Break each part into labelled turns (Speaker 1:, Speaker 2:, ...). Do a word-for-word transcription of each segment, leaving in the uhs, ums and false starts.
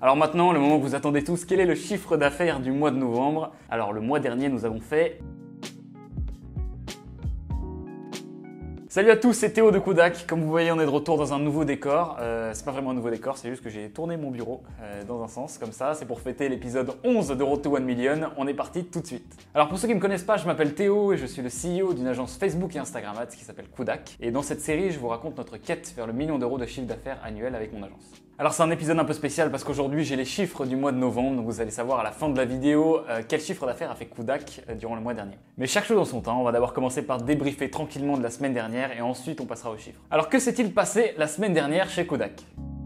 Speaker 1: Alors maintenant, le moment que vous attendez tous, quel est le chiffre d'affaires du mois de novembre? Alors le mois dernier, nous avons fait... Salut à tous, c'est Théo de Kudak. Comme vous voyez, on est de retour dans un nouveau décor. Euh, c'est pas vraiment un nouveau décor, c'est juste que j'ai tourné mon bureau euh, dans un sens, comme ça. C'est pour fêter l'épisode onze de Road to one million. On est parti tout de suite. Alors pour ceux qui me connaissent pas, je m'appelle Théo et je suis le C E O d'une agence Facebook et Instagram Ads qui s'appelle Kudak. Et dans cette série, je vous raconte notre quête vers le million d'euros de chiffre d'affaires annuel avec mon agence. Alors c'est un épisode un peu spécial parce qu'aujourd'hui j'ai les chiffres du mois de novembre, donc vous allez savoir à la fin de la vidéo euh, quel chiffre d'affaires a fait Kudak euh, durant le mois dernier. Mais chaque chose en son temps, on va d'abord commencer par débriefer tranquillement de la semaine dernière et ensuite on passera aux chiffres. Alors que s'est-il passé la semaine dernière chez Kudak ?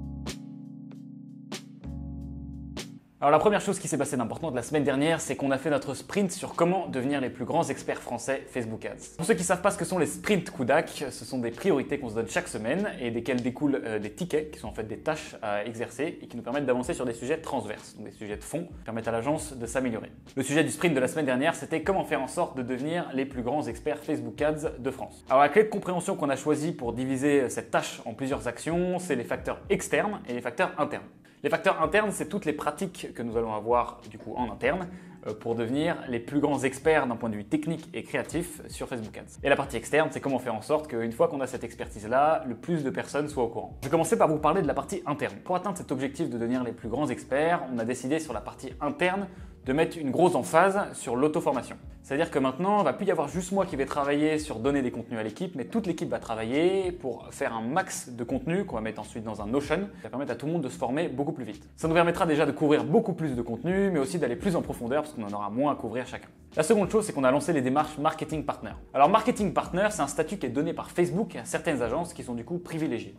Speaker 1: Alors la première chose qui s'est passée d'importante la semaine dernière, c'est qu'on a fait notre sprint sur comment devenir les plus grands experts français Facebook Ads. Pour ceux qui ne savent pas ce que sont les sprints Kudak, ce sont des priorités qu'on se donne chaque semaine et desquelles découlent euh, des tickets qui sont en fait des tâches à exercer et qui nous permettent d'avancer sur des sujets transverses, donc des sujets de fond qui permettent à l'agence de s'améliorer. Le sujet du sprint de la semaine dernière, c'était comment faire en sorte de devenir les plus grands experts Facebook Ads de France. Alors la clé de compréhension qu'on a choisie pour diviser cette tâche en plusieurs actions, c'est les facteurs externes et les facteurs internes. Les facteurs internes, c'est toutes les pratiques que nous allons avoir du coup en interne euh, pour devenir les plus grands experts d'un point de vue technique et créatif sur Facebook Ads. Et la partie externe, c'est comment faire en sorte qu'une fois qu'on a cette expertise-là, le plus de personnes soient au courant. Je vais commencer par vous parler de la partie interne. Pour atteindre cet objectif de devenir les plus grands experts, on a décidé sur la partie interne de mettre une grosse emphase sur l'auto-formation. C'est-à-dire que maintenant, il ne va plus y avoir juste moi qui vais travailler sur donner des contenus à l'équipe, mais toute l'équipe va travailler pour faire un max de contenu qu'on va mettre ensuite dans un Notion. Ça va permettre à tout le monde de se former beaucoup plus vite. Ça nous permettra déjà de couvrir beaucoup plus de contenu, mais aussi d'aller plus en profondeur parce qu'on en aura moins à couvrir chacun. La seconde chose, c'est qu'on a lancé les démarches Marketing Partner. Alors Marketing Partner, c'est un statut qui est donné par Facebook à certaines agences qui sont du coup privilégiées.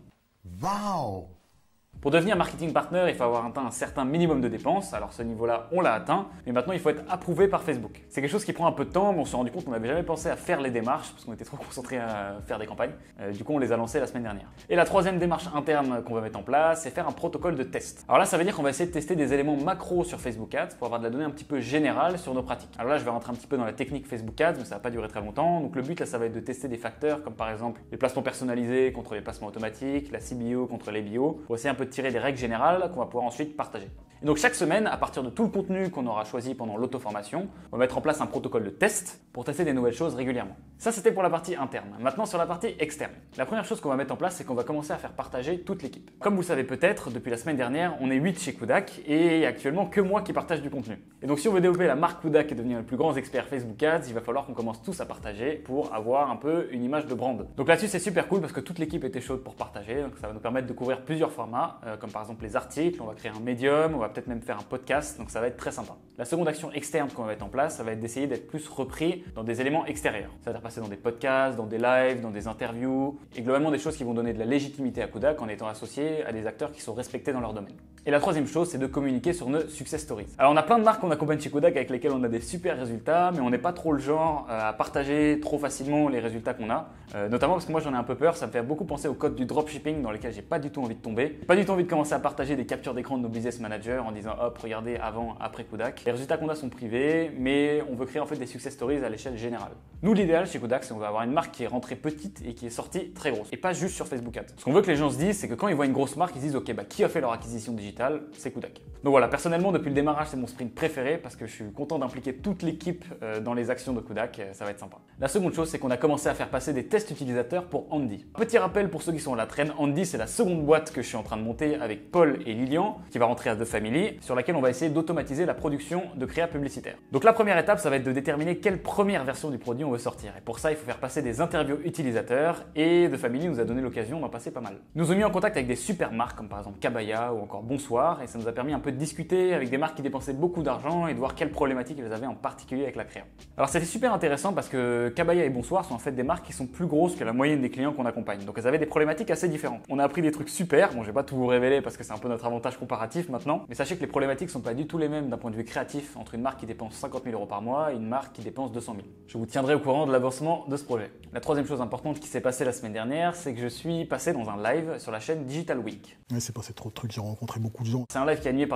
Speaker 2: Waouh!
Speaker 1: Pour devenir marketing partner, il faut avoir atteint un certain minimum de dépenses. Alors ce niveau-là, on l'a atteint, mais maintenant il faut être approuvé par Facebook. C'est quelque chose qui prend un peu de temps, mais on s'est rendu compte qu'on n'avait jamais pensé à faire les démarches parce qu'on était trop concentré à faire des campagnes. Euh, du coup, on les a lancées la semaine dernière. Et la troisième démarche interne qu'on va mettre en place, c'est faire un protocole de test. Alors là, ça veut dire qu'on va essayer de tester des éléments macro sur Facebook Ads pour avoir de la donnée un petit peu générale sur nos pratiques. Alors là, je vais rentrer un petit peu dans la technique Facebook Ads, mais ça va pas durer très longtemps. Donc le but là, ça va être de tester des facteurs comme par exemple les placements personnalisés contre les placements automatiques, la C B O contre les B O, pour essayer un peu de tirer des règles générales qu'on va pouvoir ensuite partager. Et donc chaque semaine, à partir de tout le contenu qu'on aura choisi pendant l'auto-formation, on va mettre en place un protocole de test pour tester des nouvelles choses régulièrement. Ça, c'était pour la partie interne. Maintenant, sur la partie externe. La première chose qu'on va mettre en place, c'est qu'on va commencer à faire partager toute l'équipe. Comme vous le savez peut-être, depuis la semaine dernière, on est huit chez Kudak et il n'y a actuellement que moi qui partage du contenu. Et donc si on veut développer la marque Kudak et devenir le plus grand expert Facebook Ads, il va falloir qu'on commence tous à partager pour avoir un peu une image de brand. Donc là-dessus, c'est super cool parce que toute l'équipe était chaude pour partager. Donc ça va nous permettre de couvrir plusieurs formats, euh, comme par exemple les articles, on va créer un médium, on va peut-être même faire un podcast, donc ça va être très sympa. La seconde action externe qu'on va mettre en place, ça va être d'essayer d'être plus repris dans des éléments extérieurs. Ça va être passer dans des podcasts, dans des lives, dans des interviews, et globalement des choses qui vont donner de la légitimité à Kudak en étant associés à des acteurs qui sont respectés dans leur domaine. Et la troisième chose, c'est de communiquer sur nos success stories. Alors on a plein de marques qu'on accompagne chez Kudak avec lesquelles on a des super résultats, mais on n'est pas trop le genre à partager trop facilement les résultats qu'on a, euh, notamment parce que moi j'en ai un peu peur, ça me fait beaucoup penser au code du dropshipping dans lequel j'ai pas du tout envie de tomber. Pas du tout envie de commencer à partager des captures d'écran de nos business managers en disant hop, regardez avant, après Kudak. Les résultats qu'on a sont privés, mais on veut créer en fait des success stories à l'échelle générale. Nous, l'idéal chez Kudak, c'est qu'on va avoir une marque qui est rentrée petite et qui est sortie très grosse, et pas juste sur Facebook Ads. Ce qu'on veut que les gens se disent, c'est que quand ils voient une grosse marque, ils se disent ok, bah qui a fait leur acquisition digitale? C'est Kudak. Donc voilà, personnellement, depuis le démarrage, c'est mon sprint préféré parce que je suis content d'impliquer toute l'équipe euh, dans les actions de Kudak, ça va être sympa. La seconde chose, c'est qu'on a commencé à faire passer des tests utilisateurs pour Andy. Petit rappel pour ceux qui sont à la traîne, Andy, c'est la seconde boîte que je suis en train de monter avec Paul et Lilian, qui va rentrer à The Family, sur laquelle on va essayer d'automatiser la production de créa publicitaire. Donc la première étape, ça va être de déterminer quelle première version du produit on veut sortir. Et pour ça, il faut faire passer des interviews utilisateurs et The Family nous a donné l'occasion d'en passer pas mal. Nous nous avons mis en contact avec des super marques comme par exemple Kabaya ou encore Bonsoir et ça nous a permis un peu de discuter avec des marques qui dépensaient beaucoup d'argent et de voir quelles problématiques elles avaient en particulier avec la créa. Alors c'était super intéressant parce que Kabaya et Bonsoir sont en fait des marques qui sont plus grosses que la moyenne des clients qu'on accompagne. Donc elles avaient des problématiques assez différentes. On a appris des trucs super, bon je vais pas tout vous révéler parce que c'est un peu notre avantage comparatif maintenant, mais sachez que les problématiques sont pas du tout les mêmes d'un point de vue créatif entre une marque qui dépense cinquante mille euros par mois et une marque qui dépense deux cent mille. Je vous tiendrai au courant de l'avancement de ce projet. La troisième chose importante qui s'est passée la semaine dernière, c'est que je suis passé dans un live sur la chaîne Digital Week.
Speaker 2: Ouais, c'est passé trop de trucs, j'ai rencontré beaucoup de gens.
Speaker 1: C'est un live qui est animé par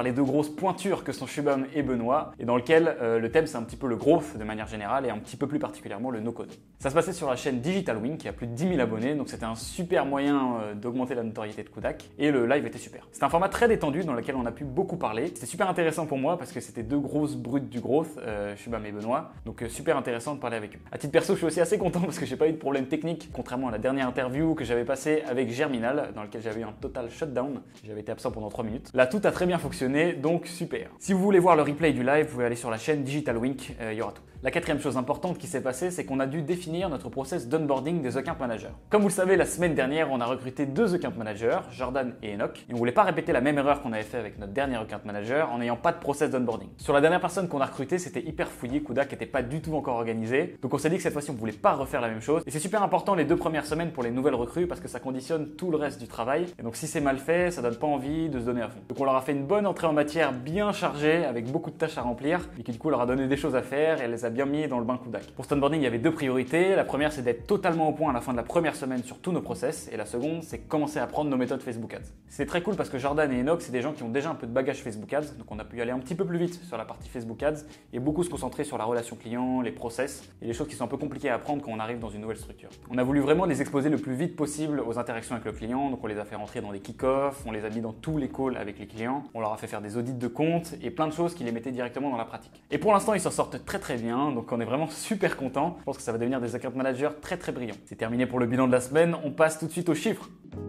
Speaker 1: par les deux grosses pointures que sont Shubham et Benoît, et dans lequel euh, le thème c'est un petit peu le growth de manière générale et un petit peu plus particulièrement le no-code. Ça se passait sur la chaîne Digital Wing qui a plus de dix mille abonnés, donc c'était un super moyen euh, d'augmenter la notoriété de Kudak, et le live était super. C'est un format très détendu dans lequel on a pu beaucoup parler. C'était super intéressant pour moi parce que c'était deux grosses brutes du growth, euh, Shubham et Benoît, donc euh, super intéressant de parler avec eux. À titre perso, je suis aussi assez content parce que j'ai pas eu de problème technique, contrairement à la dernière interview que j'avais passée avec Germinal, dans lequel j'avais eu un total shutdown. J'avais été absent pendant trois minutes. Là, tout a très bien fonctionné, donc super. Si vous voulez voir le replay du live, vous pouvez aller sur la chaîne Digital Wink, il euh, y aura tout. La quatrième chose importante qui s'est passée, c'est qu'on a dû définir notre process d'onboarding des account managers. Comme vous le savez, la semaine dernière, on a recruté deux account managers, Jordan et Enoch, et on voulait pas répéter la même erreur qu'on avait fait avec notre dernier account manager en n'ayant pas de process d'onboarding. Sur la dernière personne qu'on a recrutée, c'était hyper fouillé, Kudak n'était pas du tout encore organisé, donc on s'est dit que cette fois-ci, on voulait pas refaire la même chose. Et c'est super important les deux premières semaines pour les nouvelles recrues parce que ça conditionne tout le reste du travail. Et donc si c'est mal fait, ça donne pas envie de se donner à fond. Donc on leur a fait une bonne entrée en matière bien chargée avec beaucoup de tâches à remplir et qui du coup leur a donné des choses à faire et elle les a bien mis dans le bain Kudak. Pour cet onboarding, il y avait deux priorités. La première, c'est d'être totalement au point à la fin de la première semaine sur tous nos process. Et la seconde, c'est commencer à apprendre nos méthodes Facebook Ads. C'est très cool parce que Jordan et Enoch, c'est des gens qui ont déjà un peu de bagage Facebook Ads. Donc on a pu y aller un petit peu plus vite sur la partie Facebook Ads et beaucoup se concentrer sur la relation client, les process et les choses qui sont un peu compliquées à apprendre quand on arrive dans une nouvelle structure. On a voulu vraiment les exposer le plus vite possible aux interactions avec le client. Donc on les a fait rentrer dans des kick-offs, on les a mis dans tous les calls avec les clients. On leur a fait faire des audits de compte et plein de choses qui les mettaient directement dans la pratique. Et pour l'instant, ils s'en sortent très très bien. Donc on est vraiment super content. Je pense que ça va devenir des account managers très très brillants. C'est terminé pour le bilan de la semaine, on passe tout de suite aux chiffres.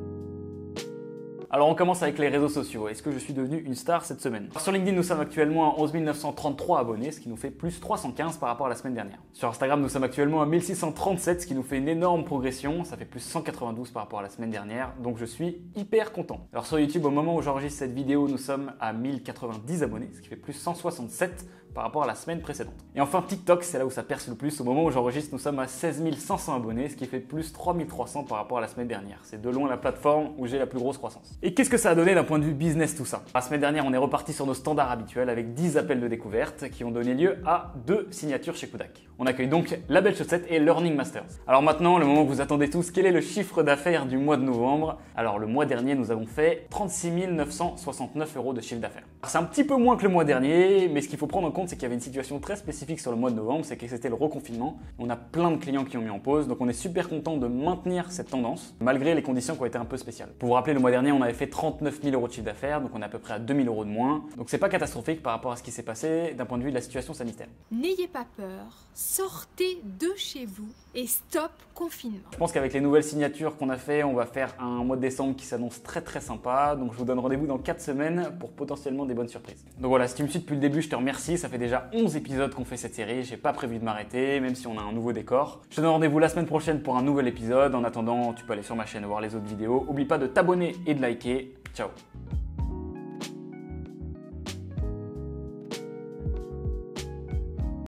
Speaker 1: Alors on commence avec les réseaux sociaux. Est-ce que je suis devenu une star cette semaine? Sur LinkedIn, nous sommes actuellement à onze mille neuf cent trente-trois abonnés, ce qui nous fait plus trois cent quinze par rapport à la semaine dernière. Sur Instagram, nous sommes actuellement à mille six cent trente-sept, ce qui nous fait une énorme progression. Ça fait plus cent quatre-vingt-douze par rapport à la semaine dernière, donc je suis hyper content. Alors sur YouTube, au moment où j'enregistre cette vidéo, nous sommes à mille quatre-vingt-dix abonnés, ce qui fait plus cent soixante-sept par rapport à la semaine précédente. Et enfin TikTok, c'est là où ça perce le plus. Au moment où j'enregistre, nous sommes à seize mille cinq cents abonnés, ce qui fait plus trois mille trois cents par rapport à la semaine dernière. C'est de loin la plateforme où j'ai la plus grosse croissance. Et qu'est-ce que ça a donné d'un point de vue business tout ça? La semaine dernière, on est reparti sur nos standards habituels avec dix appels de découverte qui ont donné lieu à deux signatures chez Kudak. On accueille donc La Belle Chaussette et Learning Masters. Alors maintenant, le moment que vous attendez tous, quel est le chiffre d'affaires du mois de novembre? Alors le mois dernier, nous avons fait trente-six mille neuf cent soixante-neuf euros de chiffre d'affaires. C'est un petit peu moins que le mois dernier, mais ce qu'il faut prendre en compte, c'est qu'il y avait une situation très spécifique sur le mois de novembre, c'est que c'était le reconfinement. On a plein de clients qui ont mis en pause, donc on est super content de maintenir cette tendance, malgré les conditions qui ont été un peu spéciales. Pour vous rappeler, le mois dernier, on avait fait trente-neuf mille euros de chiffre d'affaires, donc on est à peu près à deux mille euros de moins. Donc c'est pas catastrophique par rapport à ce qui s'est passé d'un point de vue de la situation sanitaire.
Speaker 2: N'ayez pas peur, sortez de chez vous et stop confinement.
Speaker 1: Je pense qu'avec les nouvelles signatures qu'on a fait, on va faire un mois de décembre qui s'annonce très très sympa. Donc je vous donne rendez-vous dans quatre semaines pour potentiellement des bonnes surprises. Donc voilà, si tu me suis depuis le début, je te remercie. Ça fait déjà onze épisodes qu'on fait cette série. J'ai pas prévu de m'arrêter, même si on a un nouveau décor. Je te donne rendez-vous la semaine prochaine pour un nouvel épisode. En attendant, tu peux aller sur ma chaîne voir les autres vidéos. Oublie pas de t'abonner et de liker. Ciao!